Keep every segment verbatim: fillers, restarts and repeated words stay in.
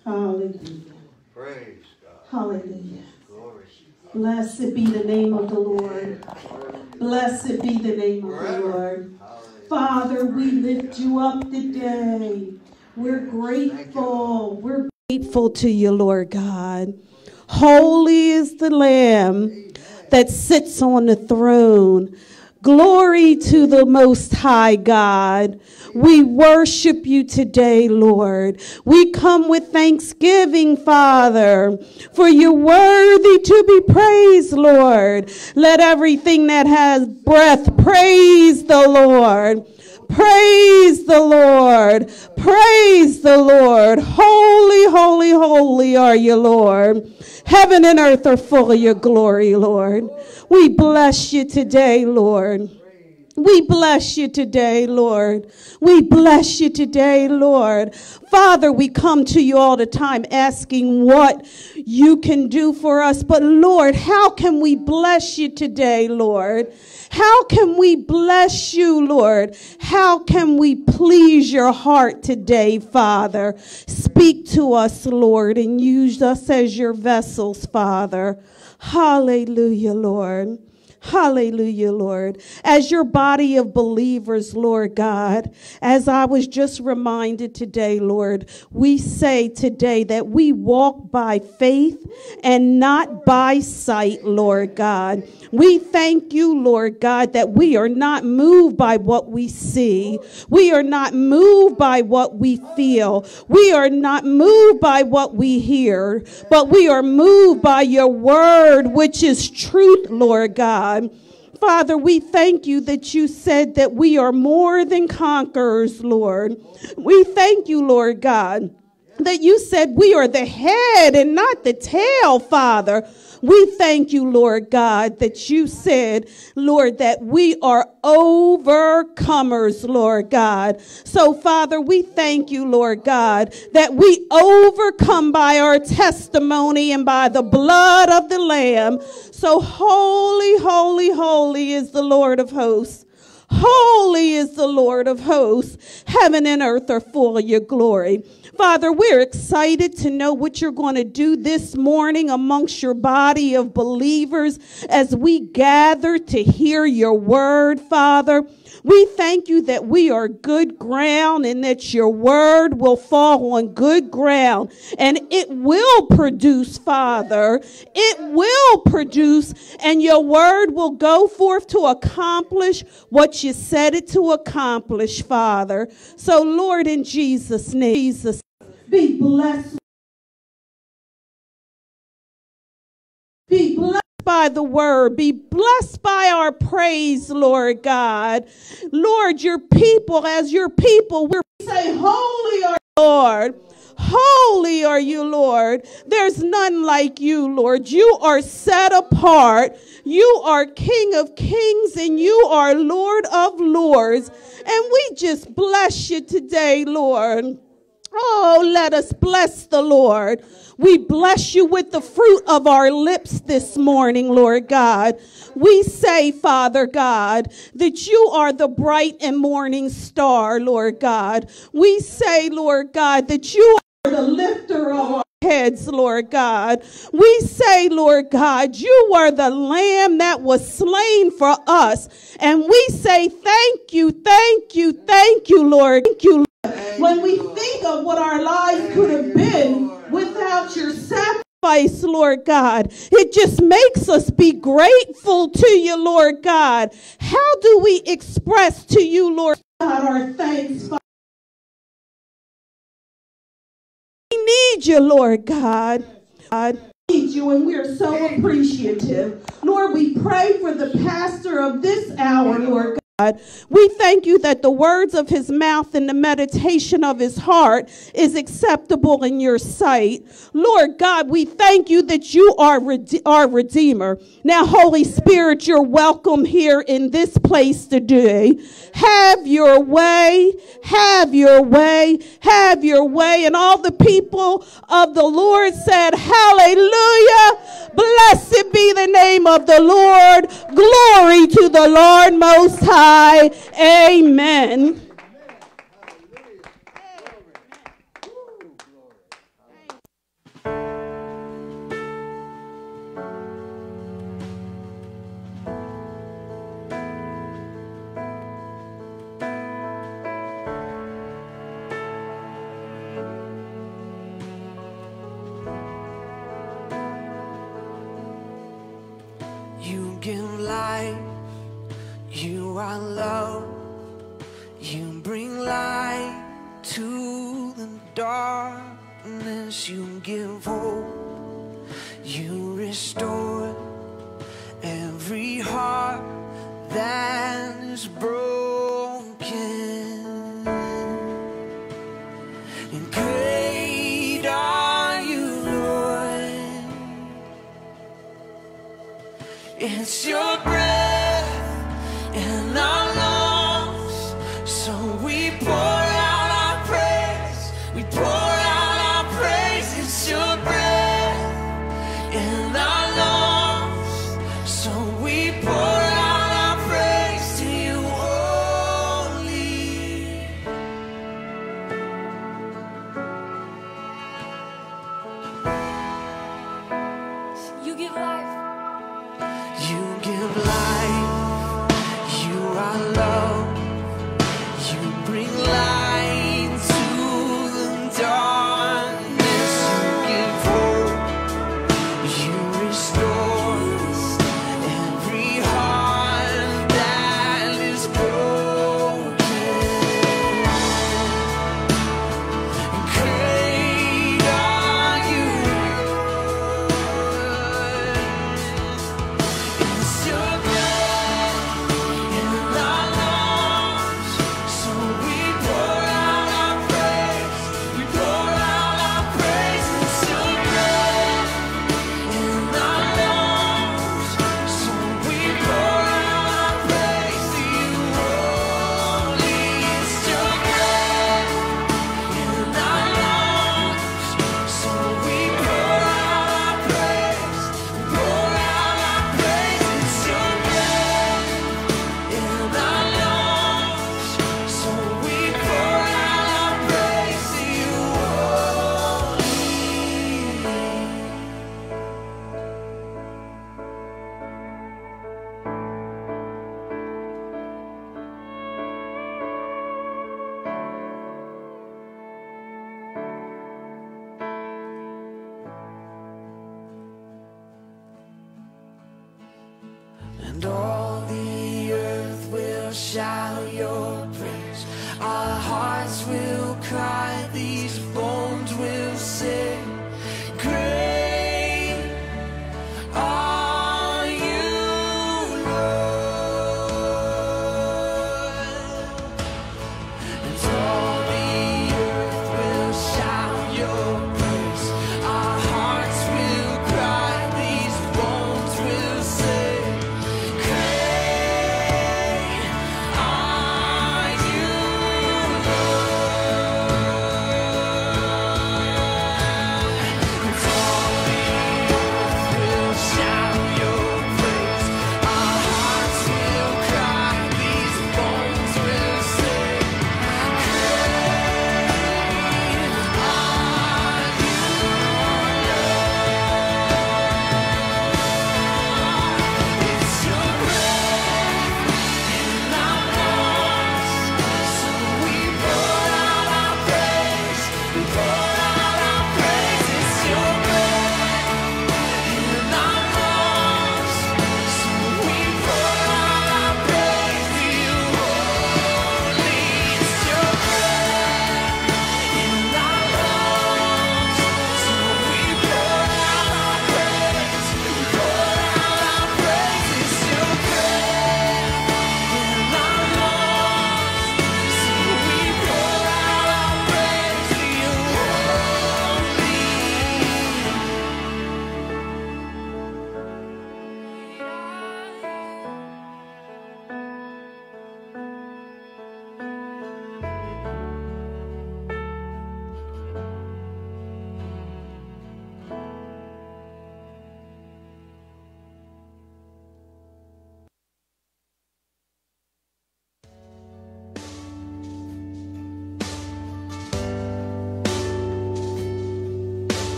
Hallelujah. Praise God. Hallelujah. Glory. Blessed be the name of the Lord. Blessed be the name of the Lord. Father, we lift you up today. We're grateful. We're grateful to you, Lord God. Holy is the Lamb that sits on the throne. Glory to the Most High God. We worship you today, Lord. We come with thanksgiving, Father, for you're worthy to be praised, Lord. Let everything that has breath praise the Lord. Praise the Lord. Praise the Lord. Holy, holy, holy are you, Lord. Heaven and earth are full of your glory, Lord. We bless you today, Lord. We bless you today, Lord. We bless you today, Lord. Father, we come to you all the time asking what you can do for us. But Lord, how can we bless you today, Lord? How can we bless you, Lord? How can we please your heart today, Father? Speak to us, Lord, and use us as your vessels, Father. Hallelujah, Lord. Hallelujah, Lord. As your body of believers, Lord God, as I was just reminded today, Lord, we say today that we walk by faith and not by sight, Lord God. We thank you, Lord God, that we are not moved by what we see. We are not moved by what we feel. We are not moved by what we hear, but we are moved by your word, which is truth, Lord God. Father, we thank you that you said that we are more than conquerors, Lord. We thank you, Lord God, that you said we are the head and not the tail, Father. We thank you, Lord God, that you said, Lord, that we are overcomers, Lord God. So, Father, we thank you, Lord God, that we overcome by our testimony and by the blood of the Lamb. So, holy, holy, holy is the Lord of hosts. Holy is the Lord of hosts. Heaven and earth are full of your glory. Father, we're excited to know what you're going to do this morning amongst your body of believers as we gather to hear your word, Father. We thank you that we are good ground and that your word will fall on good ground and it will produce, Father. It will produce, and your word will go forth to accomplish what you said it to accomplish, Father. So, Lord, in Jesus' name, Jesus, be blessed. Be blessed by the word. Be blessed by our praise, Lord God. Lord, your people, as your people, we say, holy are you, Lord. Holy are you, Lord. There's none like you, Lord. You are set apart. You are King of kings and you are Lord of lords. And we just bless you today, Lord. Oh, let us bless the Lord. We bless you with the fruit of our lips this morning, Lord God. We say, Father God, that you are the bright and morning star, Lord God. We say, Lord God, that you are the lifter of our heads, Lord God. We say, Lord God, you were the lamb that was slain for us. And we say, thank you, thank you, thank you, Lord. Thank you, Lord. When we think of what our lives could have been without your sacrifice, Lord God, it just makes us be grateful to you, Lord God. How do we express to you, Lord God, our thanks? We need you, Lord God. God. We need you, and we are so appreciative. Lord, we pray for the pastor of this hour, Lord God. We thank you that the words of his mouth and the meditation of his heart is acceptable in your sight. Lord God, we thank you that you are rede- our Redeemer. Now, Holy Spirit, you're welcome here in this place today. Have your way, have your way, have your way. And all the people of the Lord said, hallelujah. Blessed be the name of the Lord. Glory to the Lord Most High. Amen. give light, you are love. You bring light to the darkness. You give hope. You restore every heart that is broken. And great are you, Lord. It's your breath in our lungs, so we pour out our praise. We pour out our praise. It's your breath in our lungs, so we pour out our praise to you only. You give life. You give life.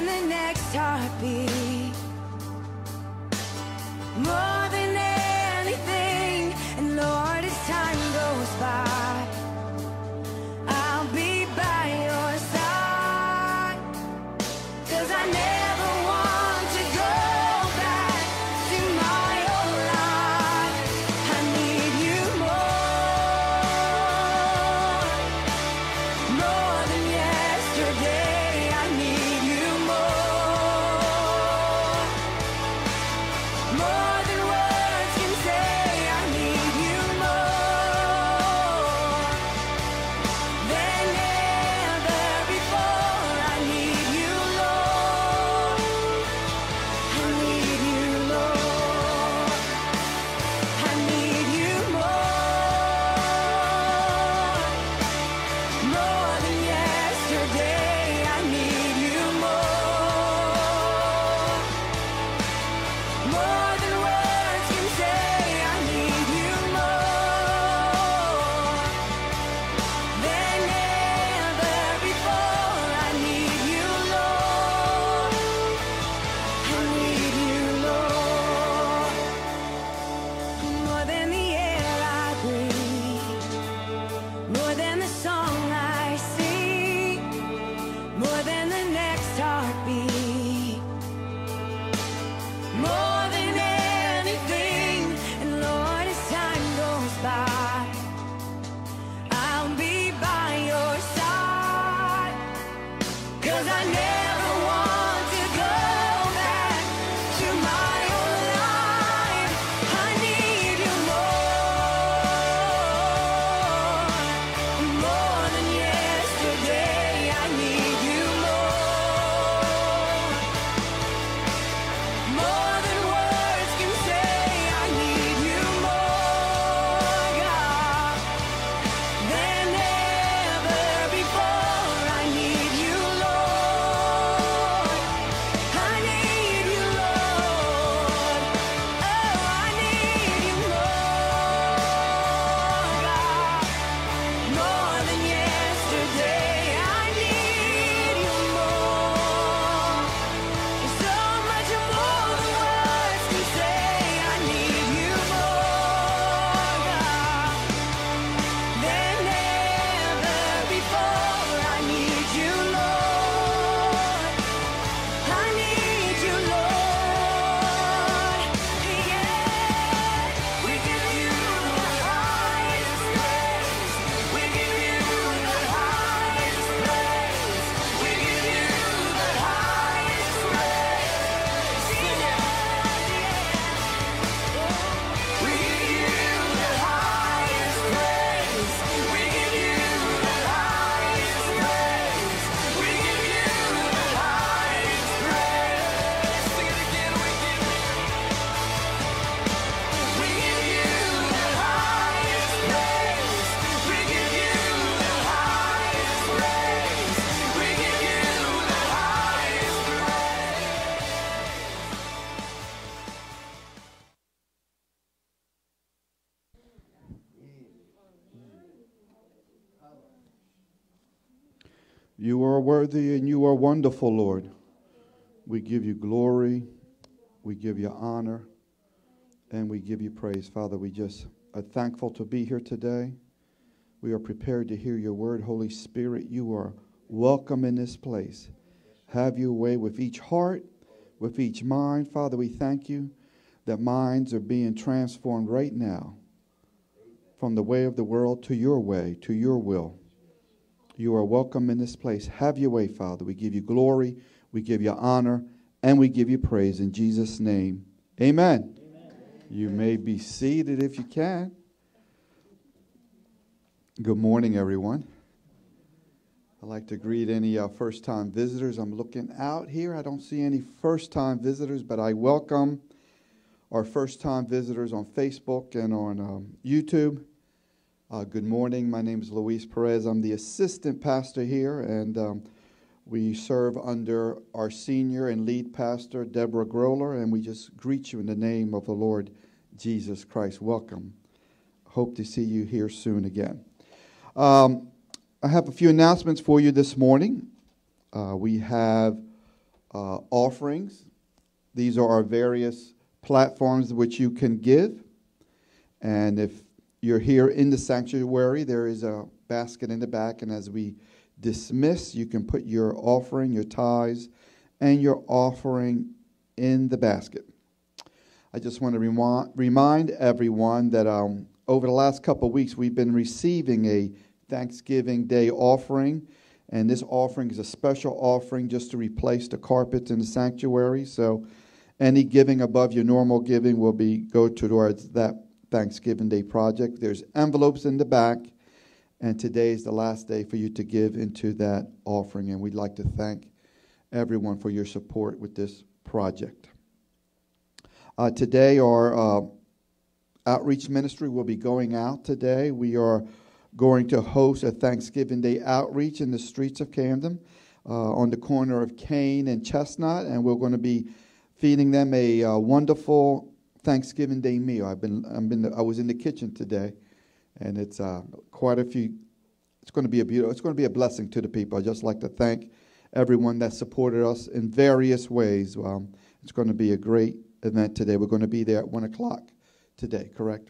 the next heartbeat. More than anything, and Lord, as time goes by, I'll be by your side. 'Cause I never want to go back to my old life. I need you more, more than yesterday. I need you more, more than words can say. I need you more than ever before. I need you, Lord. I need you, Lord. I need you more, more than yesterday. I need you more, more than words can say. I need you more than ever before. I need you, Lord. I need you, Lord. More than the air I breathe, more than the song I sing, more than the next heartbeat, more than anything. And Lord, as time goes by, I'll be by your side. 'Cause I never want to go back to my old life. I need you more, more than yesterday. I need you more, more than words can say. I need you more, God, than ever before. I need you, Lord. I need you, Lord. Oh, I need you more, God, more than yesterday. I need you more, so much more than words can say. I need you more, God, than ever before. I need you, Lord. I need you, Lord. Yeah, we give you the highest praise. We give you the highest praise. We give you the highest praise. Sing it. We give you the highest praise. We give you the highest praise. We give you the highest praise. Sing it again. We give you. We give you the highest praise. We give you the highest praise. We give you the highest You are worthy and you are wonderful, Lord. We give you glory, we give you honor, and we give you praise. Father, we just are thankful to be here today. We are prepared to hear your word. Holy Spirit, you are welcome in this place. Have your way with each heart, with each mind. Father, we thank you that minds are being transformed right now from the way of the world to your way, to your will. You are welcome in this place. Have your way, Father. We give you glory, we give you honor, and we give you praise in Jesus' name. Amen. Amen. You may be seated if you can. Good morning, everyone. I'd like to greet any uh, first-time visitors. I'm looking out here. I don't see any first-time visitors, but I welcome our first-time visitors on Facebook and on um, YouTube. Uh, good morning. My name is Luis Perez. I'm the assistant pastor here, and um, we serve under our senior and lead pastor, Deborah Groller, and we just greet you in the name of the Lord Jesus Christ. Welcome. Hope to see you here soon again. Um, I have a few announcements for you this morning. Uh, we have uh, offerings. These are our various platforms which you can give. And if you're here in the sanctuary, there is a basket in the back. And as we dismiss, you can put your offering, your tithes, and your offering in the basket. I just want to remi- remind everyone that um, over the last couple of weeks, we've been receiving a Thanksgiving Day offering. And this offering is a special offering just to replace the carpets in the sanctuary. So any giving above your normal giving will be go towards that Thanksgiving Day project. There's envelopes in the back, and today is the last day for you to give into that offering. And we'd like to thank everyone for your support with this project. Uh, today, our uh, outreach ministry will be going out today. We are going to host a Thanksgiving Day outreach in the streets of Camden uh, on the corner of Kane and Chestnut, and we're going to be feeding them a uh, wonderful Thanksgiving Day meal. I've been, I've been, I was in the kitchen today, and it's uh, quite a few. It's going to be a beautiful. It's going to be a blessing to the people. I'd just like to thank everyone that supported us in various ways. Um, it's going to be a great event today. We're going to be there at one o'clock today. Correct.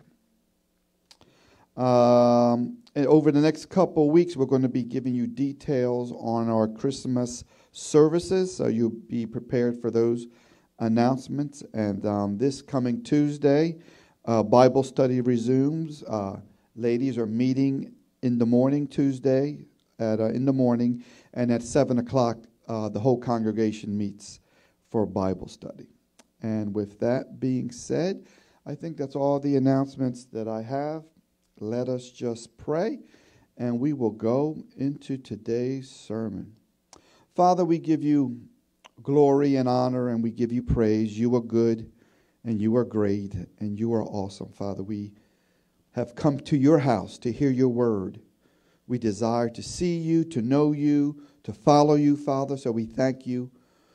Um, and over the next couple of weeks, we're going to be giving you details on our Christmas services, so you'll be prepared for those announcements. And um, this coming Tuesday, uh, Bible study resumes. Uh, ladies are meeting in the morning Tuesday at uh, in the morning, and at seven o'clock, uh, the whole congregation meets for Bible study. And with that being said, I think that's all the announcements that I have. Let us just pray, and we will go into today's sermon. Father, we give you glory and honor, and we give you praise. You are good, and you are great, and you are awesome, Father. We have come to your house to hear your word. We desire to see you, to know you, to follow you, Father. So we thank you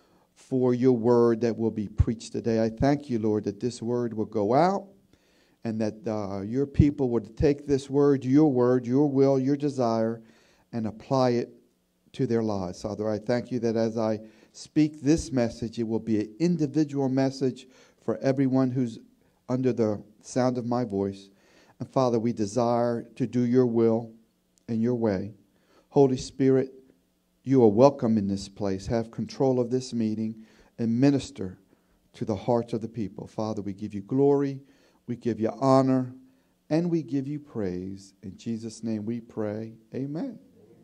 for your word that will be preached today. I thank you, Lord, that this word will go out, and that uh, your people would take this word, your word, your will, your desire, and apply it to their lives. Father, I thank you that as I speak this message, it will be an individual message for everyone who's under the sound of my voice. And Father, we desire to do your will and your way. Holy Spirit, you are welcome in this place. Have control of this meeting and minister to the hearts of the people. Father, we give you glory, we give you honor, and we give you praise. In Jesus' name we pray. Amen. Amen.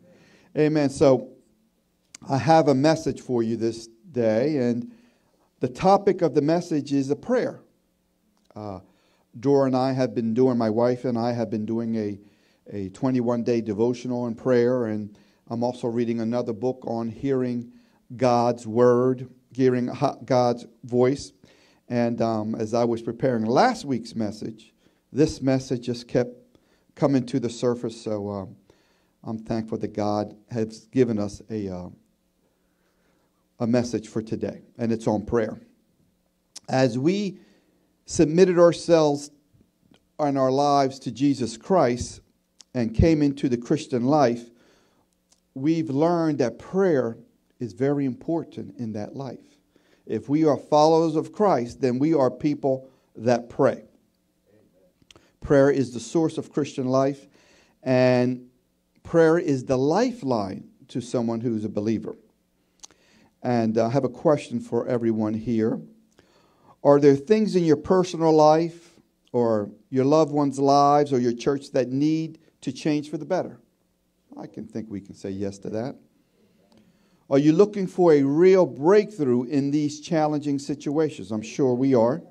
Amen. So I have a message for you this day, and the topic of the message is a prayer. Uh, Dora and I have been doing, my wife and I have been doing a, a twenty-one day devotional and prayer, and I'm also reading another book on hearing God's word, hearing God's voice. And um, as I was preparing last week's message, this message just kept coming to the surface. So um, I'm thankful that God has given us a uh, a message for today, and it's on prayer. As we submitted ourselves and our lives to Jesus Christ and came into the Christian life, we've learned that prayer is very important in that life. If we are followers of Christ, then we are people that pray. Amen. Prayer is the source of Christian life, and prayer is the lifeline to someone who's a believer. And I have a question for everyone here. Are there things in your personal life or your loved ones' lives or your church that need to change for the better? I can think we can say yes to that. Are you looking for a real breakthrough in these challenging situations? I'm sure we are.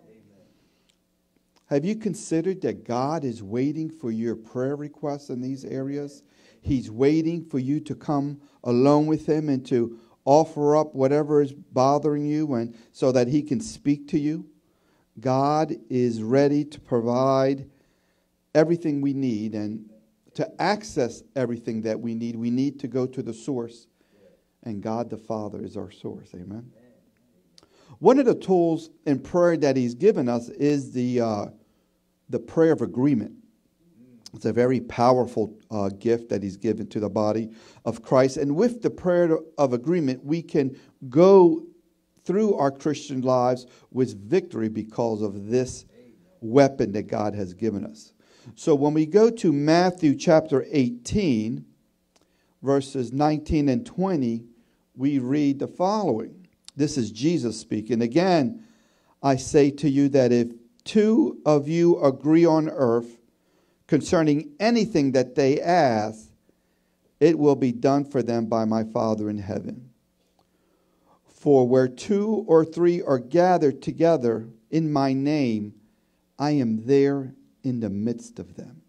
Have you considered that God is waiting for your prayer requests in these areas? He's waiting for you to come alone with him and to offer up whatever is bothering you, and so that he can speak to you. God is ready to provide everything we need, and to access everything that we need, we need to go to the source. And God the Father is our source. Amen. One of the tools in prayer that he's given us is the uh, the prayer of agreement. It's a very powerful uh, gift that he's given to the body of Christ. And with the prayer of agreement, we can go through our Christian lives with victory because of this weapon that God has given us. So when we go to Matthew chapter eighteen, verses nineteen and twenty, we read the following. This is Jesus speaking. Again, I say to you that if two of you agree on earth concerning anything that they ask, it will be done for them by my Father in heaven. For where two or three are gathered together in my name, I am there in the midst of them.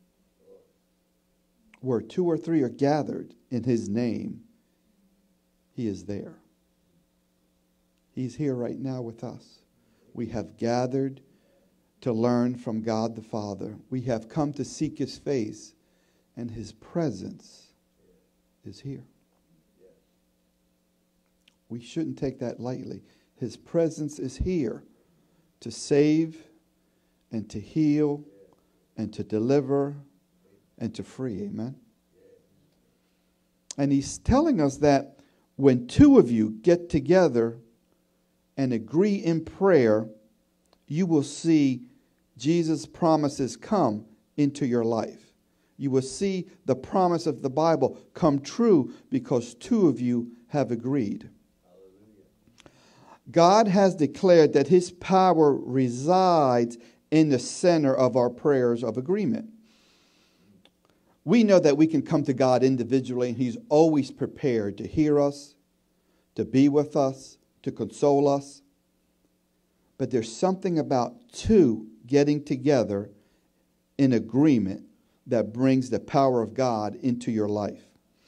Where two or three are gathered in his name, he is there. He's here right now with us. We have gathered to learn from God the Father. We have come to seek his face, and his presence is here. We shouldn't take that lightly. His presence is here to save and to heal and to deliver and to free. Amen. And he's telling us that when two of you get together and agree in prayer, you will see Jesus' promises come into your life. You will see the promise of the Bible come true because two of you have agreed. God has declared that his power resides in the center of our prayers of agreement. We know that we can come to God individually, and he's always prepared to hear us, to be with us, to console us. But there's something about two getting together in agreement that brings the power of God into your life.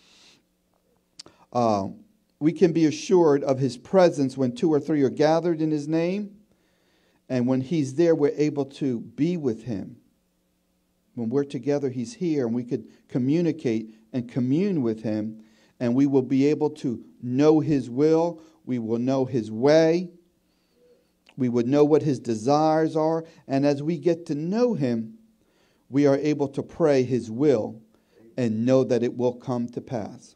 Uh, we can be assured of his presence when two or three are gathered in his name. And when he's there, we're able to be with him. When we're together, he's here, and we could communicate and commune with him. And we will be able to know his will. We will know his way. We would know what his desires are. And as we get to know him, we are able to pray his will and know that it will come to pass.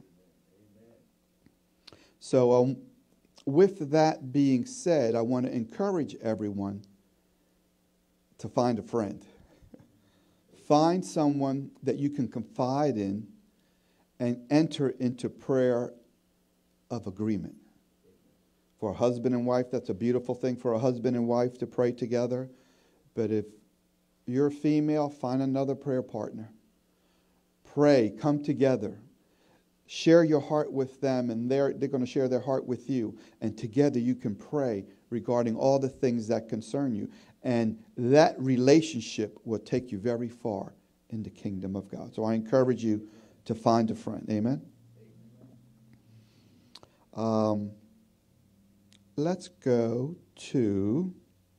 So um, with that being said, I want to encourage everyone to find a friend. Find someone that you can confide in and enter into prayer of agreement. For a husband and wife, that's a beautiful thing for a husband and wife to pray together. But if you're a female, find another prayer partner. Pray, come together. Share your heart with them, and they're, they're going to share their heart with you. And together you can pray regarding all the things that concern you. And that relationship will take you very far in the kingdom of God. So I encourage you to find a friend. Amen? Um, let's go to...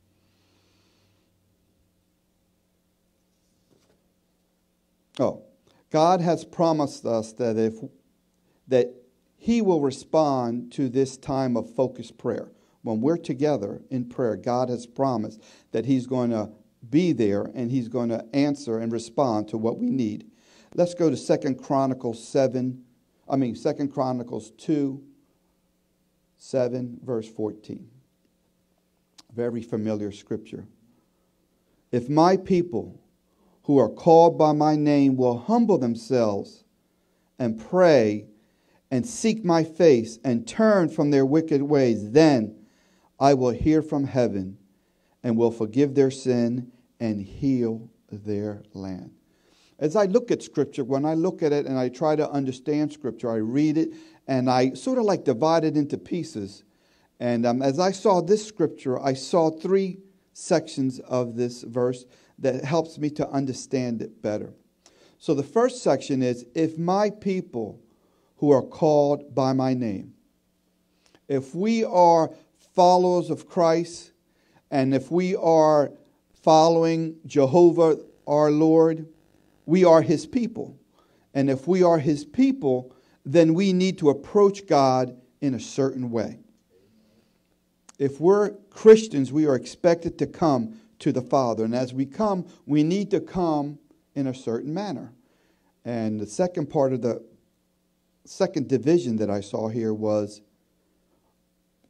Oh, God has promised us that if that he will respond to this time of focused prayer. When we're together in prayer, God has promised that he's going to be there and he's going to answer and respond to what we need. Let's go to Second Chronicles seven, I mean Second Chronicles two, seven, verse fourteen. Very familiar scripture. If my people who are called by my name will humble themselves and pray and seek my face and turn from their wicked ways, then I will hear from heaven and will forgive their sin and heal their land. As I look at Scripture, when I look at it and I try to understand Scripture, I read it and I sort of like divide it into pieces. And um, as I saw this Scripture, I saw three sections of this verse that helps me to understand it better. So the first section is, if my people who are called by my name, if we are followers of Christ, and if we are following Jehovah our Lord, we are his people. And if we are his people, then we need to approach God in a certain way. If we're Christians, we are expected to come to the Father. And as we come, we need to come in a certain manner. And the second part of the second division that I saw here was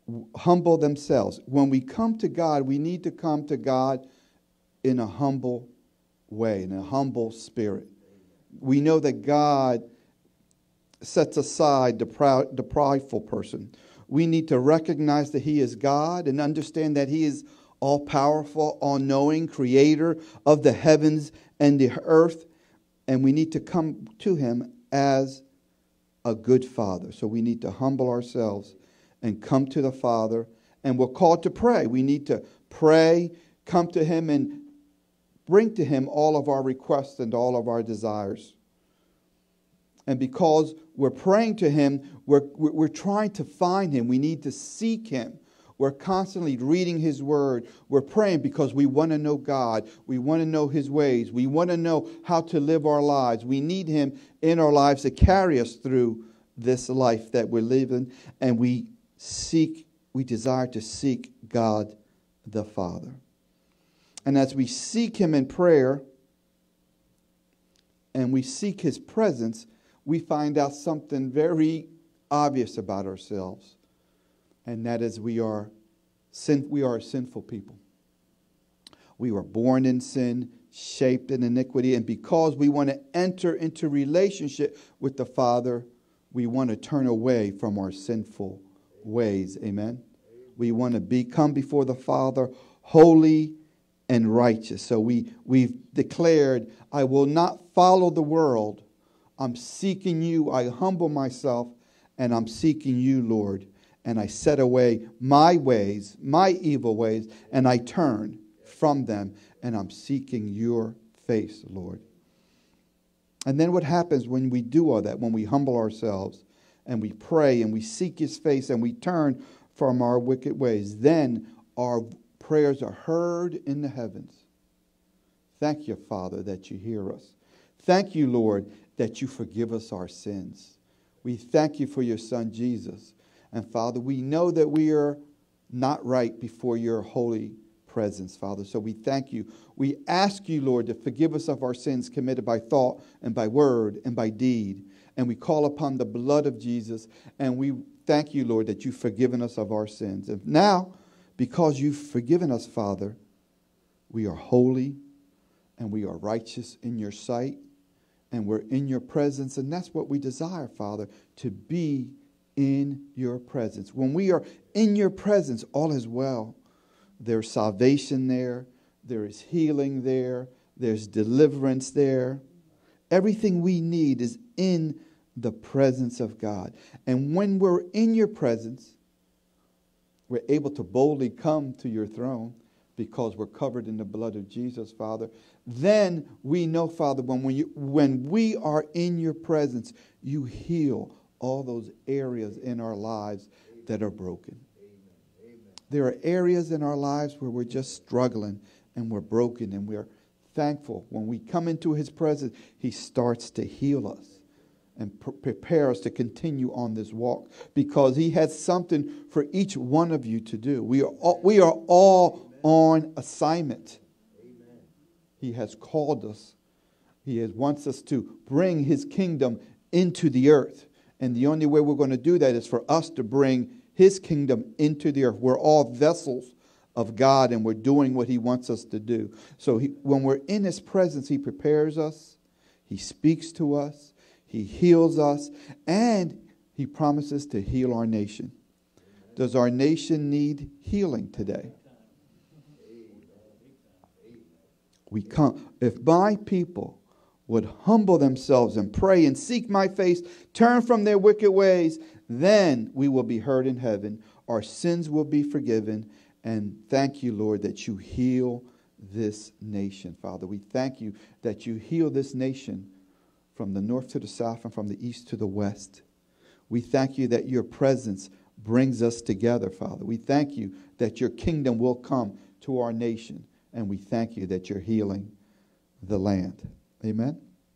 humble themselves. When we come to God, we need to come to God in a humble way, in a humble spirit. We know that God sets aside the proud, the prideful person. We need to recognize that He is God and understand that He is all-powerful, all-knowing, creator of the heavens and the earth. And we need to come to Him as a good Father. So we need to humble ourselves and come to the Father. And we're called to pray. We need to pray, come to Him, and bring to Him all of our requests and all of our desires. And because we're praying to Him, we're, we're trying to find Him. We need to seek Him. We're constantly reading His Word. We're praying because we want to know God. We want to know His ways. We want to know how to live our lives. We need Him in our lives to carry us through this life that we're living. And we seek, we desire to seek God the Father. And as we seek Him in prayer and we seek His presence, we find out something very obvious about ourselves. And that is we are sin, we are a sinful people. We were born in sin, shaped in iniquity, and because we want to enter into relationship with the Father, we want to turn away from our sinful ways. Amen. We want to be come before the Father holy and righteous. So we we've declared, I will not follow the world. I'm seeking you. I humble myself and I'm seeking you, Lord. And I set away my ways, my evil ways, and I turn from them, and I'm seeking your face, Lord. And then what happens when we do all that, when we humble ourselves and we pray and we seek His face and we turn from our wicked ways, then our prayers are heard in the heavens. Thank you, Father, that you hear us. Thank you, Lord, that you forgive us our sins. We thank you for your Son, Jesus. And Father, we know that we are not right before your holy presence, Father. So we thank you. We ask you, Lord, to forgive us of our sins committed by thought and by word and by deed. And we call upon the blood of Jesus. And we thank you, Lord, that you've forgiven us of our sins. And now, because you've forgiven us, Father, we are holy and we are righteous in your sight. And we're in your presence. And that's what we desire, Father, to be in your presence. When we are in your presence, all is well. There's salvation there. There is healing there. There's deliverance there. Everything we need is in the presence of God. And when we're in your presence, we're able to boldly come to your throne because we're covered in the blood of Jesus, Father. Then we know, Father, when we, when we are in your presence, you heal all those areas in our lives that are broken. Amen. There are areas in our lives where we're just struggling and we're broken, and we're thankful. When we come into His presence, He starts to heal us and pr- prepare us to continue on this walk, because He has something for each one of you to do. We are all, we are all on assignment. Amen. He has called us. He has, wants us to bring His kingdom into the earth. And the only way we're going to do that is for us to bring His kingdom into the earth. We're all vessels of God, and we're doing what He wants us to do. So he, when we're in His presence, He prepares us. He speaks to us. He heals us. And He promises to heal our nation. Does our nation need healing today? We come. If my people would humble themselves and pray and seek my face, turn from their wicked ways, then we will be heard in heaven. Our sins will be forgiven. And thank you, Lord, that you heal this nation, Father. We thank you that you heal this nation from the north to the south and from the east to the west. We thank you that your presence brings us together, Father. We thank you that your kingdom will come to our nation. And we thank you that you're healing the land. Amen?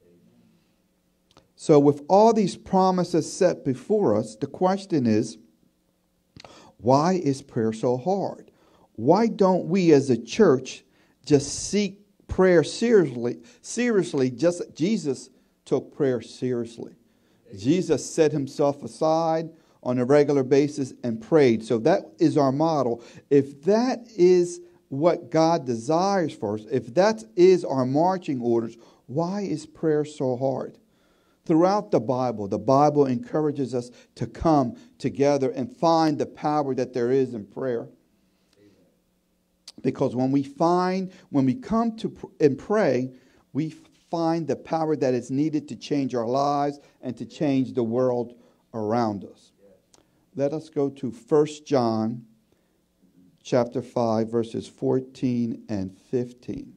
So with all these promises set before us, the question is, why is prayer so hard? Why don't we as a church just seek prayer seriously? Seriously, just Jesus took prayer seriously. Jesus set himself aside on a regular basis and prayed. So that is our model. If that is what God desires for us, if that is our marching orders, why is prayer so hard? Throughout the Bible, the Bible encourages us to come together and find the power that there is in prayer. Because when we find, when we come to pr- and pray, we find the power that is needed to change our lives and to change the world around us. Let us go to First John chapter five, verses fourteen and fifteen.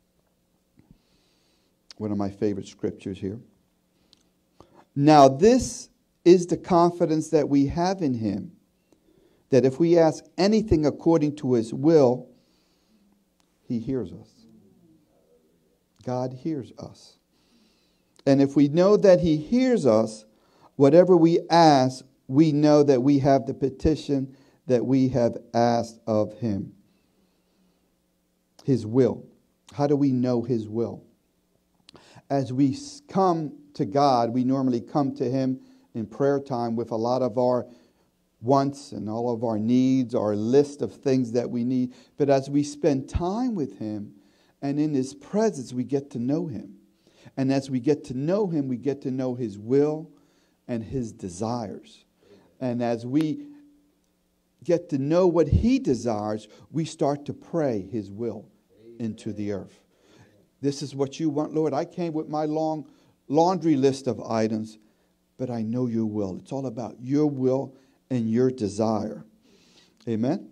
One of my favorite scriptures here. Now this is the confidence that we have in him, that if we ask anything according to his will, he hears us. God hears us. And if we know that he hears us, whatever we ask, we know that we have the petition that we have asked of him. His will. How do we know his will? As we come to God, we normally come to him in prayer time with a lot of our wants and all of our needs, our list of things that we need. But as we spend time with him and in his presence, we get to know him. And as we get to know him, we get to know his will and his desires. And as we get to know what he desires, we start to pray his will into the earth. This is what you want, Lord. I came with my long laundry list of items, but I know your will. It's all about your will and your desire. Amen?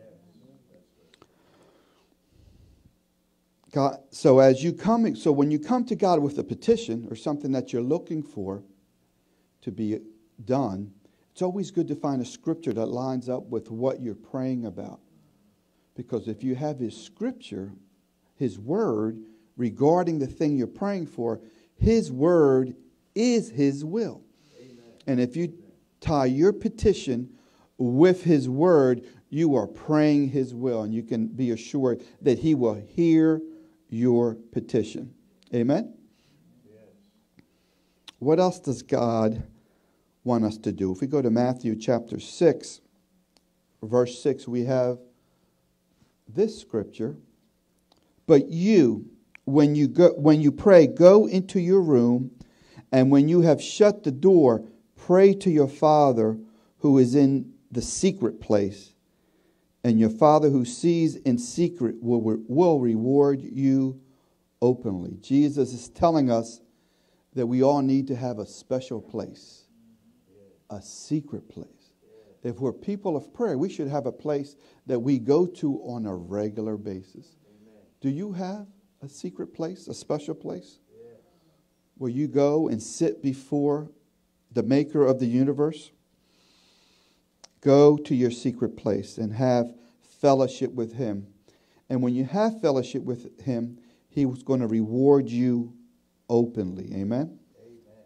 God, so as you come, so when you come to God with a petition or something that you're looking for to be done, it's always good to find a scripture that lines up with what you're praying about. Because if you have his scripture, his word, regarding the thing you're praying for, his word is his will. Amen. And if you tie your petition with his word, you are praying his will. And you can be assured that he will hear your petition. Amen? Yes. What else does God want us to do? If we go to Matthew chapter six, verse six, we have this scripture. But you, when you go, when you pray, go into your room, and when you have shut the door, pray to your Father who is in the secret place, and your Father who sees in secret will, will reward you openly. Jesus is telling us that we all need to have a special place, a secret place. If we're people of prayer, we should have a place that we go to on a regular basis. Do you have a secret place, a special place, where you go and sit before the maker of the universe? Go to your secret place and have fellowship with him. And when you have fellowship with him, he was going to reward you openly. Amen? Amen.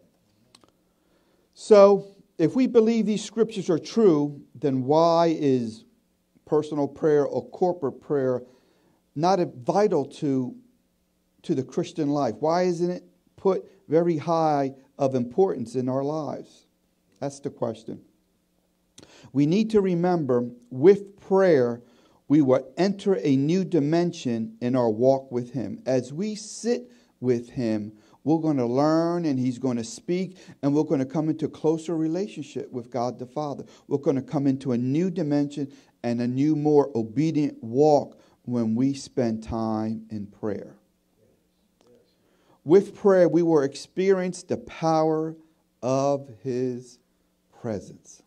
So, if we believe these scriptures are true, then why is personal prayer or corporate prayer not vital to, to the Christian life? Why isn't it put very high of importance in our lives? That's the question. We need to remember, with prayer, we will enter a new dimension in our walk with him. As we sit with him, we're going to learn, and he's going to speak, and we're going to come into a closer relationship with God the Father. We're going to come into a new dimension and a new, more obedient walk when we spend time in prayer. With prayer, we will experience the power of his presence.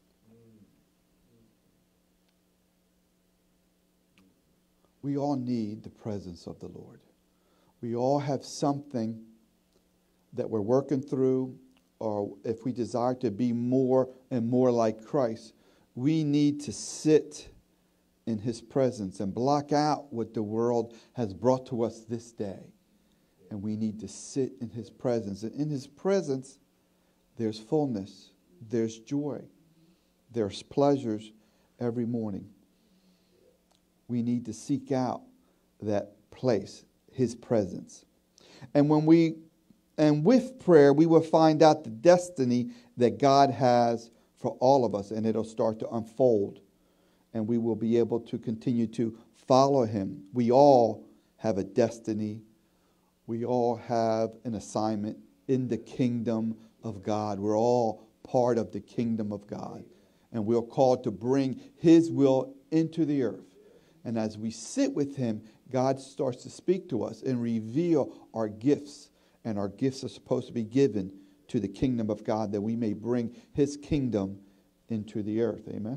We all need the presence of the Lord. We all have something that we're working through, or if we desire to be more and more like Christ, we need to sit in his presence and block out what the world has brought to us this day. And we need to sit in his presence. And in his presence, there's fullness, there's joy, there's pleasures every morning. We need to seek out that place, his presence. And when we And with prayer, we will find out the destiny that God has for all of us, and it'll start to unfold, and we will be able to continue to follow him. We all have a destiny. We all have an assignment in the kingdom of God. We're all part of the kingdom of God, and we're called to bring his will into the earth. And as we sit with him, God starts to speak to us and reveal our gifts, and our gifts are supposed to be given to the kingdom of God, that we may bring his kingdom into the earth. Amen.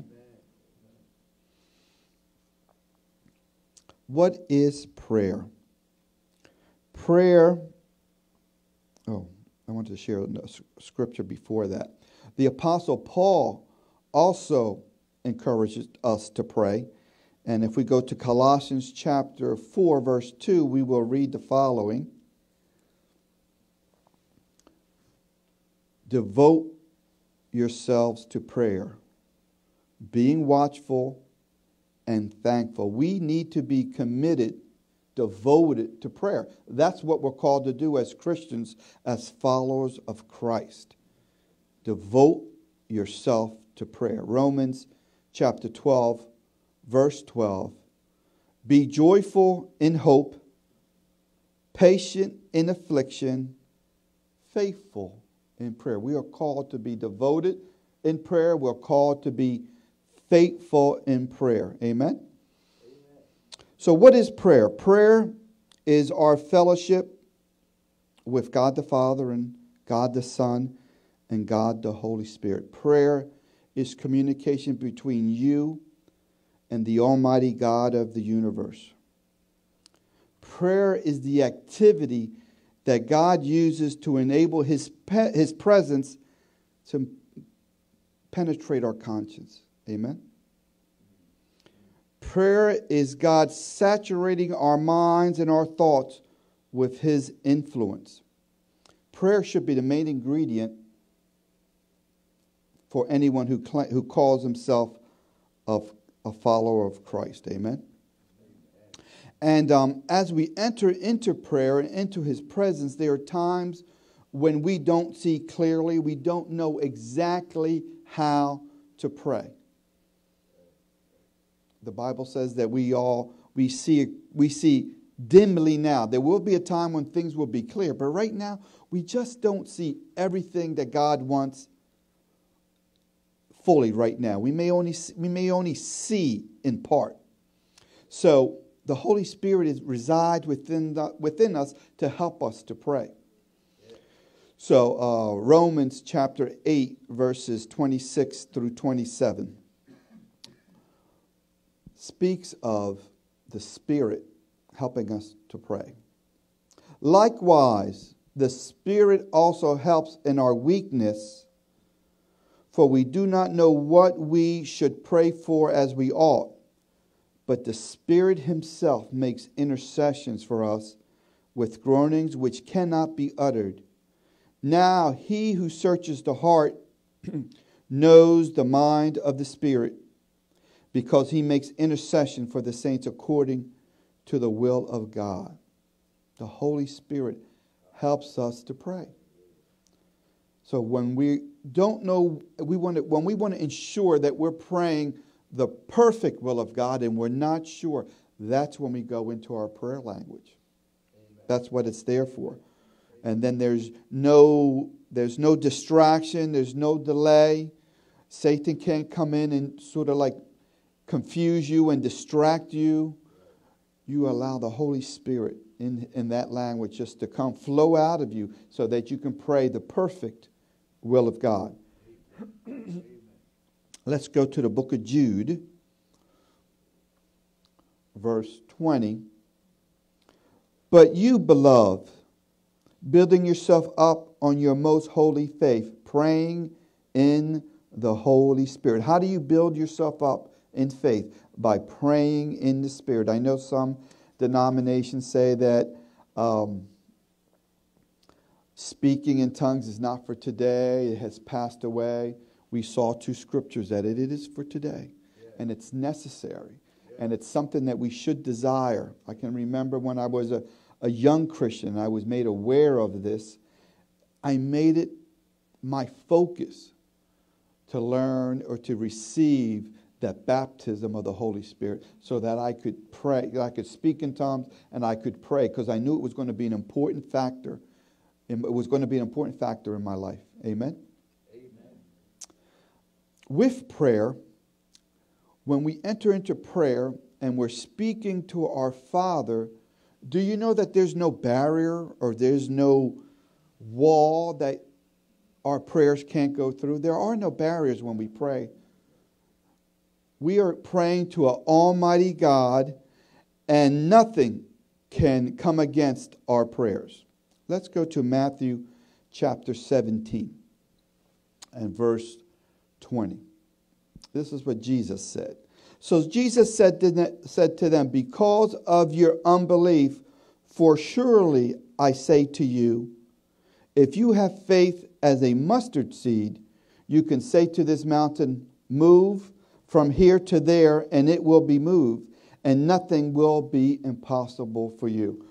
What is prayer? Prayer, oh, I wanted to share a scripture before that. The Apostle Paul also encourages us to pray. And if we go to Colossians chapter four, verse two, we will read the following. Devote yourselves to prayer, being watchful and thankful. We need to be committed, devoted to prayer. That's what we're called to do as Christians, as followers of Christ. Devote yourself to prayer. Romans chapter twelve, verse twelve. Be joyful in hope, patient in affliction, faithful in prayer. We are called to be devoted in prayer. We're called to be faithful in prayer. Amen? Amen. So what is prayer? Prayer is our fellowship with God the Father and God the Son and God the Holy Spirit. Prayer is communication between you and the Almighty God of the universe. Prayer is the activity that God uses to enable his, pe- his presence to penetrate our conscience. Amen? Prayer is God saturating our minds and our thoughts with his influence. Prayer should be the main ingredient for anyone who, cl- who calls himself of a follower of Christ. Amen? And um, as we enter into prayer and into his presence, there are times when we don't see clearly. We don't know exactly how to pray. The Bible says that we all, we see, we see dimly now. There will be a time when things will be clear. But right now, we just don't see everything that God wants fully right now. We may only, we may only see in part. So the Holy Spirit is resides within the, within us to help us to pray. So uh, Romans chapter eight, verses twenty-six through twenty-seven speaks of the Spirit helping us to pray. Likewise, the Spirit also helps in our weakness, for we do not know what we should pray for as we ought. But the Spirit himself makes intercessions for us with groanings which cannot be uttered. Now he who searches the heart knows the mind of the Spirit, because he makes intercession for the saints according to the will of God. The Holy Spirit helps us to pray. So when we don't know, we want to, when we want to ensure that we're praying the perfect will of God and we're not sure, that's when we go into our prayer language. Amen. That's what it's there for. And then there's no there's no distraction, there's no delay. Satan can't come in and sort of like confuse you and distract you. You allow the Holy Spirit in, in that language just to come flow out of you so that you can pray the perfect will of God. Let's go to the book of Jude, verse twenty. But you, beloved, building yourself up on your most holy faith, praying in the Holy Spirit. How do you build yourself up in faith? By praying in the Spirit. I know some denominations say that um, speaking in tongues is not for today. It has passed away. We saw two scriptures that it, it is for today. Yeah. And it's necessary. Yeah. And it's something that we should desire. I can remember when I was a, a young Christian, I was made aware of this. I made it my focus to learn or to receive that baptism of the Holy Spirit so that I could pray, that I could speak in tongues and I could pray, because I knew it was going to be an important factor. It was going to be an important factor in my life. Amen? Amen. With prayer, when we enter into prayer and we're speaking to our Father, do you know that there's no barrier or there's no wall that our prayers can't go through? There are no barriers when we pray. We are praying to an almighty God, and nothing can come against our prayers. Let's go to Matthew chapter seventeen and verse twenty. This is what Jesus said. So Jesus said to them, said to them, because of your unbelief, for surely I say to you, if you have faith as a mustard seed, you can say to this mountain, move from here to there, and it will be moved, and nothing will be impossible for you.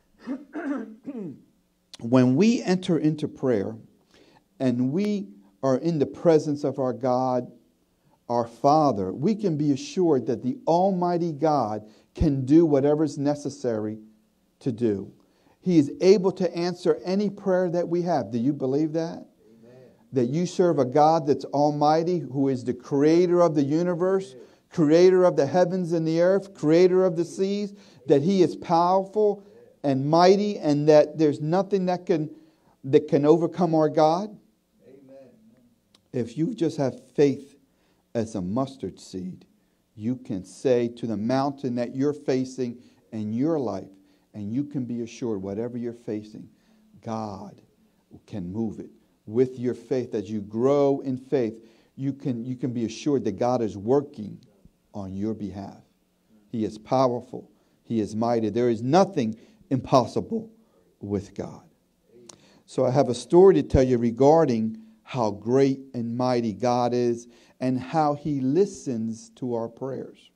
When we enter into prayer and we are in the presence of our God, our Father, we can be assured that the Almighty God can do whatever is necessary to do. He is able to answer any prayer that we have. Do you believe that? That you serve a God that's almighty, who is the creator of the universe, creator of the heavens and the earth, creator of the seas, that He is powerful and mighty, and that there's nothing that can that can overcome our God. Amen. If you just have faith as a mustard seed, you can say to the mountain that you're facing in your life, and you can be assured whatever you're facing, God can move it. With your faith, as you grow in faith, you can, you can be assured that God is working on your behalf. He is powerful. He is mighty. There is nothing impossible with God. So I have a story to tell you regarding how great and mighty God is and how He listens to our prayers.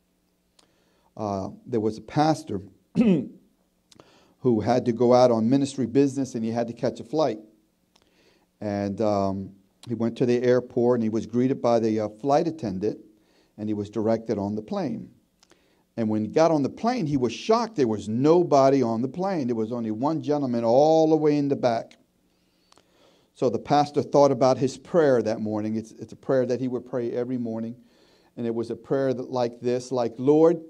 Uh, there was a pastor who had to go out on ministry business, and he had to catch a flight. And um, he went to the airport, and he was greeted by the uh, flight attendant, and he was directed on the plane. And when he got on the plane, he was shocked there was nobody on the plane. There was only one gentleman all the way in the back. So the pastor thought about his prayer that morning. It's, it's a prayer that he would pray every morning. And it was a prayer that, like this, like, Lord,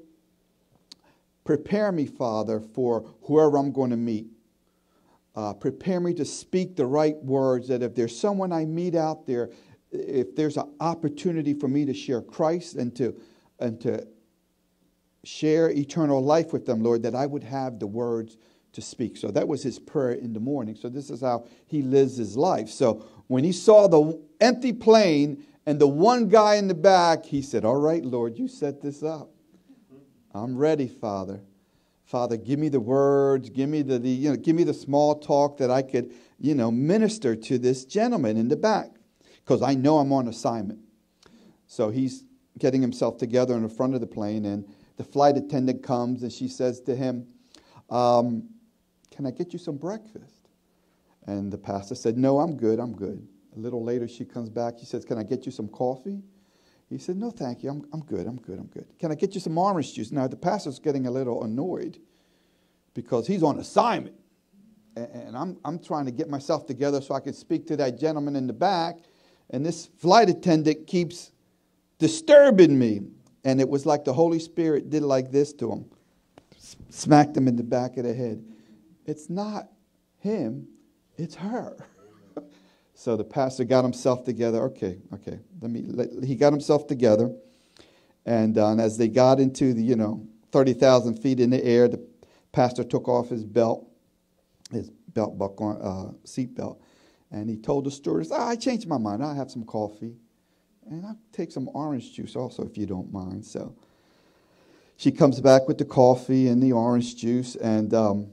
prepare me, Father, for whoever I'm going to meet. Uh, prepare me to speak the right words, that if there's someone I meet out there, if there's an opportunity for me to share Christ and to and to share eternal life with them, Lord, that I would have the words to speak. So that was his prayer in the morning. So this is how he lives his life. So when he saw the empty plane and the one guy in the back, he said, all right, Lord, you set this up. I'm ready, Father. Father, give me the words, give me the, the you know, give me the small talk that I could, you know, minister to this gentleman in the back, because I know I'm on assignment. So he's getting himself together in the front of the plane, and the flight attendant comes, and she says to him, um, can I get you some breakfast? And the pastor said, no, I'm good, I'm good. A little later, she comes back. She says, can I get you some coffee? He said, no, thank you. I'm, I'm good. I'm good. I'm good. Can I get you some orange juice? Now, the pastor's getting a little annoyed because he's on assignment. And, and I'm, I'm trying to get myself together so I can speak to that gentleman in the back. And this flight attendant keeps disturbing me. And it was like the Holy Spirit did like this to him. Smacked him in the back of the head. It's not him. It's her. So the pastor got himself together. Okay, okay. Let me. Let, he got himself together, and, uh, and as they got into the, you know, thirty thousand feet in the air, the pastor took off his belt, his belt buckle, uh, seat belt, and he told the stewardess, oh, "I changed my mind. I'll have some coffee, and I'll take some orange juice also, if you don't mind." So she comes back with the coffee and the orange juice, and um,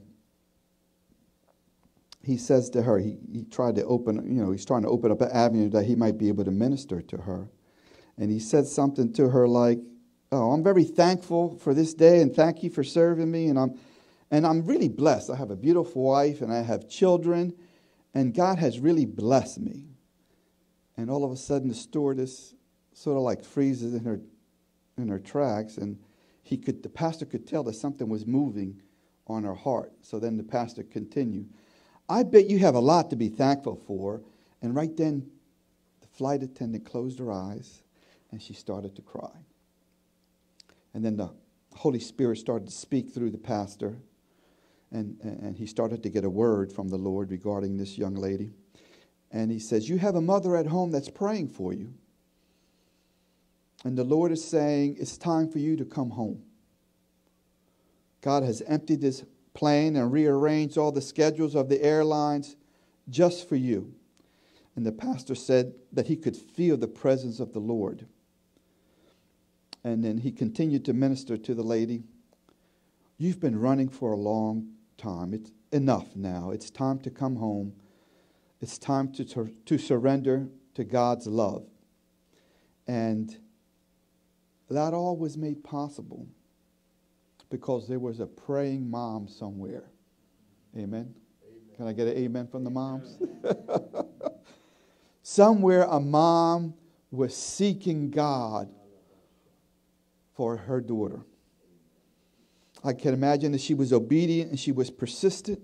he says to her, he, he tried to open, you know, he's trying to open up an avenue that he might be able to minister to her. And he said something to her like, oh, I'm very thankful for this day, and thank you for serving me. And I'm, and I'm really blessed. I have a beautiful wife, and I have children, and God has really blessed me. And all of a sudden, the stewardess sort of like freezes in her in her tracks, and he could the pastor could tell that something was moving on her heart. So then the pastor continued, I bet you have a lot to be thankful for. And right then, the flight attendant closed her eyes, and she started to cry. And then the Holy Spirit started to speak through the pastor, and, and he started to get a word from the Lord regarding this young lady. And he says, you have a mother at home that's praying for you. And the Lord is saying, it's time for you to come home. God has emptied this plane and rearranged all the schedules of the airlines just for you. And the pastor said that he could feel the presence of the Lord. And then he continued to minister to the lady. You've been running for a long time. It's enough now. It's time to come home. It's time to, to, to surrender to God's love. And that all was made possible because there was a praying mom somewhere. Amen? Amen. Can I get an amen from the moms? Somewhere a mom was seeking God for her daughter. I can imagine that she was obedient and she was persistent.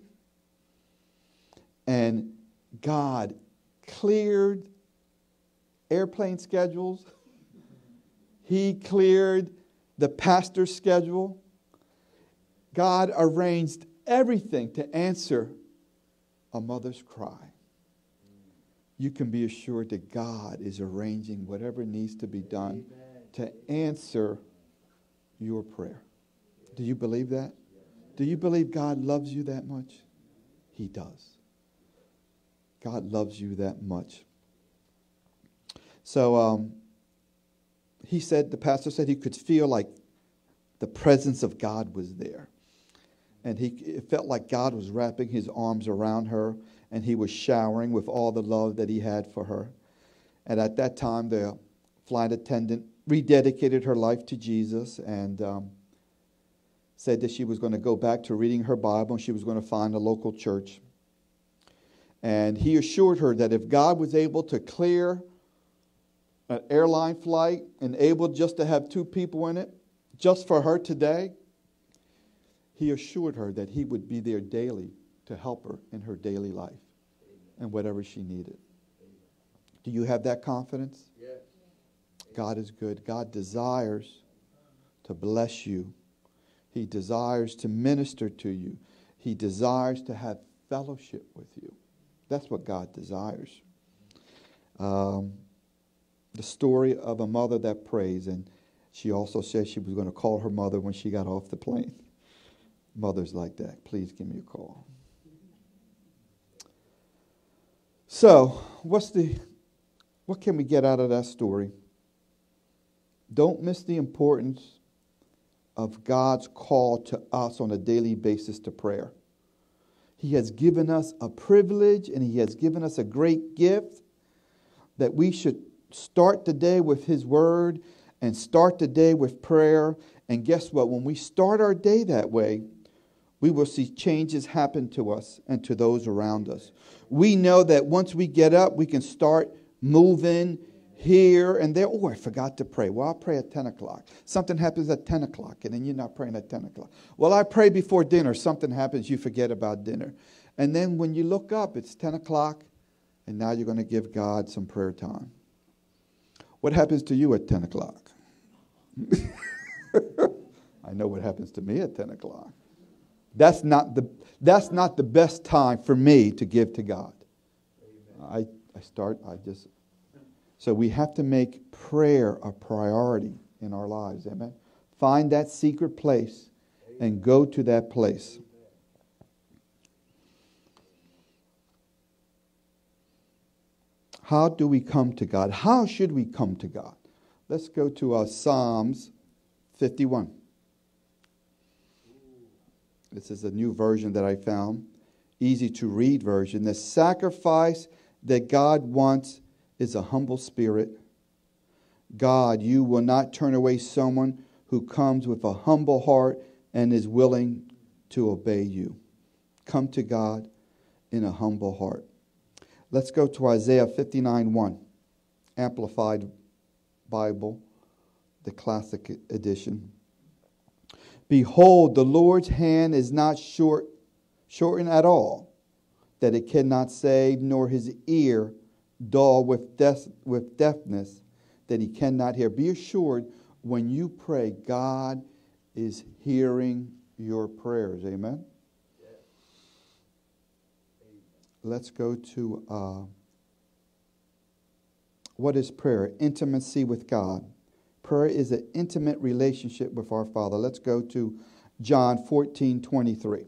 And God cleared airplane schedules. He cleared the pastor's schedule. God arranged everything to answer a mother's cry. You can be assured that God is arranging whatever needs to be done to answer your prayer. Do you believe that? Do you believe God loves you that much? He does. God loves you that much. So um, he said, the pastor said he could feel like the presence of God was there. And he it felt like God was wrapping his arms around her, and he was showering with all the love that he had for her. And at that time, the flight attendant rededicated her life to Jesus and um, said that she was going to go back to reading her Bible and she was going to find a local church. And he assured her that if God was able to clear an airline flight and able just to have two people in it, just for her today, he assured her that he would be there daily to help her in her daily life and whatever she needed. Do you have that confidence? Yes. God is good. God desires to bless you. He desires to minister to you. He desires to have fellowship with you. That's what God desires. Um, the story of a mother that prays, and she also said she was going to call her mother when she got off the plane. Mothers like that, please give me a call. So, what's the, what can we get out of that story? Don't miss the importance of God's call to us on a daily basis to prayer. He has given us a privilege and he has given us a great gift that we should start the day with his word and start the day with prayer. And guess what? When we start our day that way, we will see changes happen to us and to those around us. We know that once we get up, we can start moving here and there. Oh, I forgot to pray. Well, I'll pray at ten o'clock. Something happens at ten o'clock, and then you're not praying at ten o'clock. Well, I pray before dinner. Something happens, you forget about dinner. And then when you look up, it's ten o'clock, and now you're going to give God some prayer time. What happens to you at ten o'clock? I know what happens to me at ten o'clock. That's not the that's not the best time for me to give to God. I, I start, I just... So we have to make prayer a priority in our lives. Amen. Find that secret place and go to that place. How do we come to God? How should we come to God? Let's go to uh, Psalms fifty-one. This is a new version that I found. Easy to read version. The sacrifice that God wants is a humble spirit. God, you will not turn away someone who comes with a humble heart and is willing to obey you. Come to God in a humble heart. Let's go to Isaiah fifty-nine one. Amplified Bible, the classic edition. Behold, the Lord's hand is not short, shortened at all, that it cannot save, nor his ear dull with, deaf, with deafness, that he cannot hear. Be assured, when you pray, God is hearing your prayers. Amen? Yes. Let's go to, uh, what is prayer? Intimacy with God. Prayer is an intimate relationship with our Father. Let's go to John fourteen twenty-three.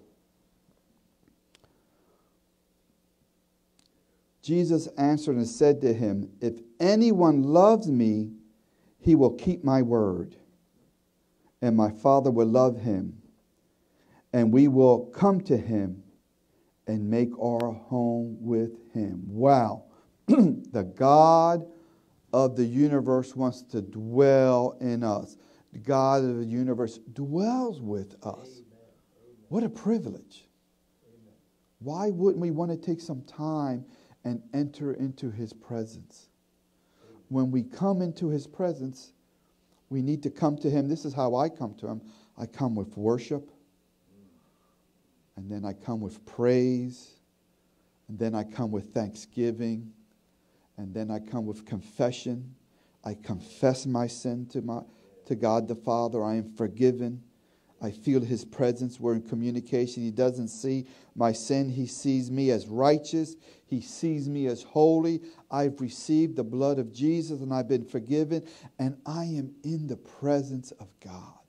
Jesus answered and said to him, if anyone loves me, he will keep my word, and my Father will love him, and we will come to him and make our home with him. Wow. The God of the universe wants to dwell in us. The God of the universe dwells with us. Amen. What a privilege. Amen. Why wouldn't we want to take some time and enter into his presence? Amen. When we come into his presence, we need to come to him. This is how I come to him. I come with worship, and then I come with praise, and then I come with thanksgiving, and then I come with confession. I confess my sin to my to God the Father. I am forgiven. I feel his presence. We're in communication. He doesn't see my sin. He sees me as righteous. He sees me as holy. I've received the blood of Jesus and I've been forgiven. And I am in the presence of God.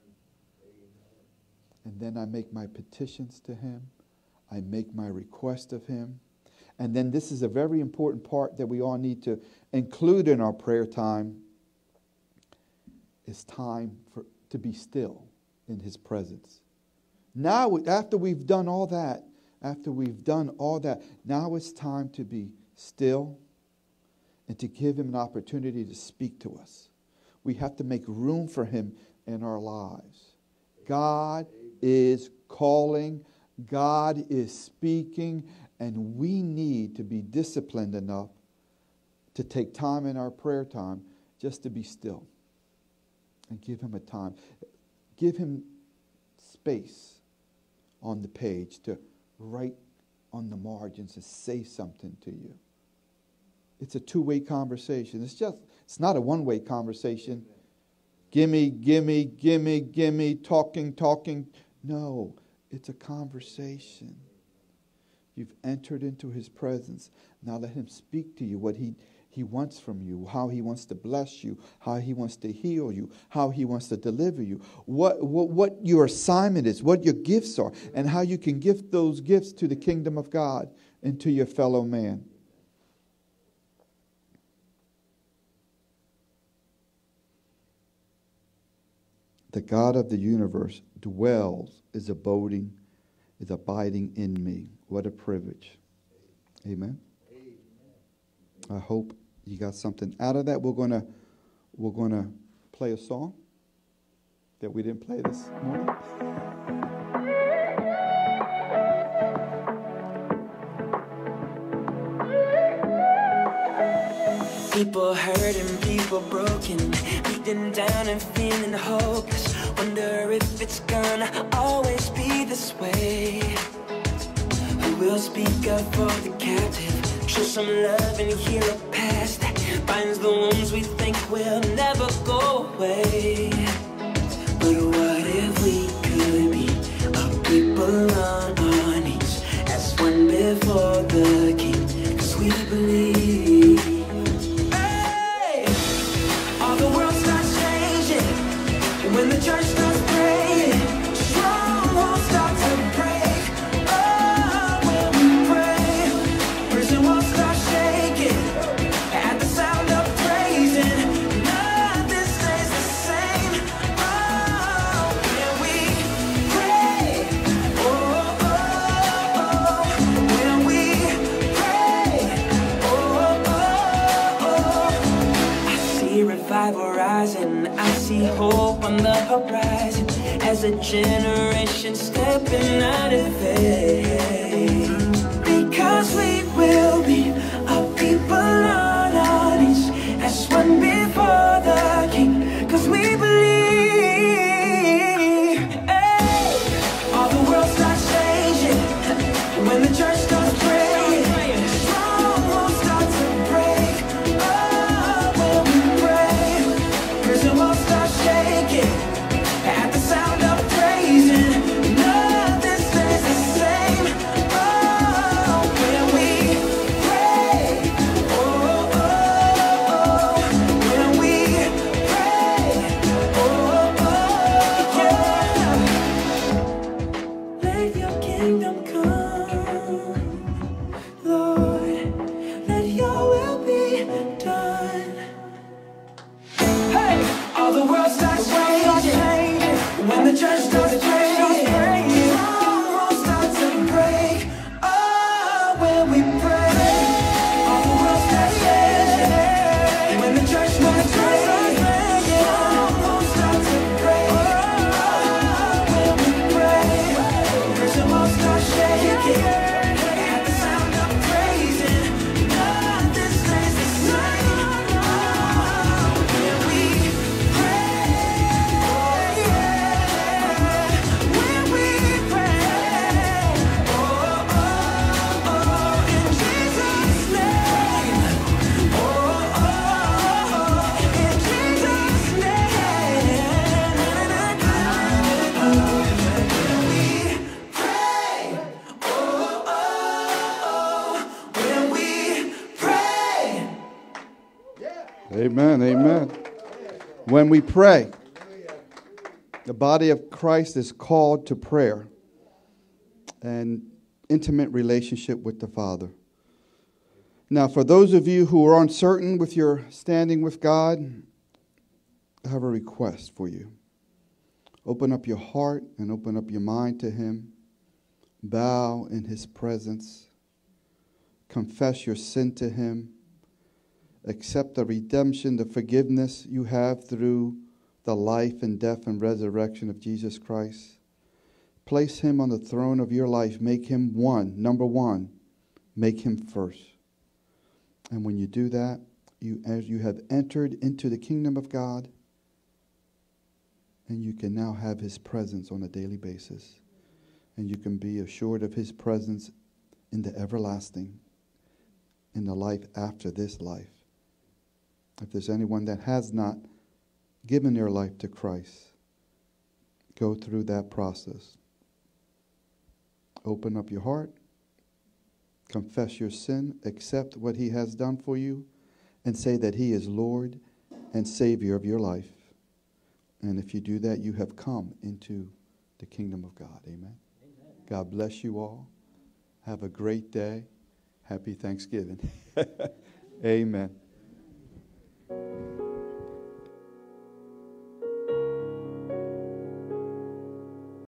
And then I make my petitions to him. I make my request of him. And then this is a very important part that we all need to include in our prayer time. It's time for to be still in his presence. Now, after we've done all that, after we've done all that, now it's time to be still and to give him an opportunity to speak to us. We have to make room for him in our lives. God is calling. God is speaking. And we need to be disciplined enough to take time in our prayer time just to be still and give him a time. Give him space on the page to write on the margins and say something to you. It's a two-way conversation. It's just, it's not a one-way conversation. Gimme, gimme, gimme, gimme, talking, talking. No, it's a conversation. You've entered into his presence. Now let him speak to you what he, he wants from you, how he wants to bless you, how he wants to heal you, how he wants to deliver you, what, what, what your assignment is, what your gifts are, and how you can give those gifts to the kingdom of God and to your fellow man. The God of the universe dwells, is abiding, is abiding in me. What a privilege. Amen. Amen. I hope you got something out of that. We're gonna we're gonna play a song that we didn't play this morning. People hurting, people broken, beaten down and feeling hopeless. Wonder if it's gonna always be this way. Who will speak up for the captive? Show some love and heal a past that binds the wounds we think will never go away. But what if we could be a people on our knees as one before the King? 'Cause we believe. Hey! All the world starts changing when the church starts praying. Strongholds start to break. Oh, when we pray, prison walls start shaking at the sound of praising. Nothing stays the same. Oh, when we pray. Oh, oh, oh. When we pray. Oh, oh, oh. I see revival rising. I see hope on the horizon as a generation stepping out of faith. Because we will be a people on our knees Amen, amen. When we pray, the body of Christ is called to prayer and intimate relationship with the Father. Now, for those of you who are uncertain with your standing with God, I have a request for you. Open up your heart and open up your mind to Him. Bow in His presence. Confess your sin to Him. Accept the redemption, the forgiveness you have through the life and death and resurrection of Jesus Christ. Place Him on the throne of your life. Make Him one. Number one, make Him first. And when you do that, you, as you have entered into the kingdom of God, and you can now have His presence on a daily basis. And you can be assured of His presence in the everlasting, in the life after this life. If there's anyone that has not given their life to Christ, go through that process. Open up your heart. Confess your sin, accept what He has done for you, and say that He is Lord and Savior of your life. And if you do that, you have come into the kingdom of God. Amen. Amen. God bless you all. Have a great day. Happy Thanksgiving. Amen.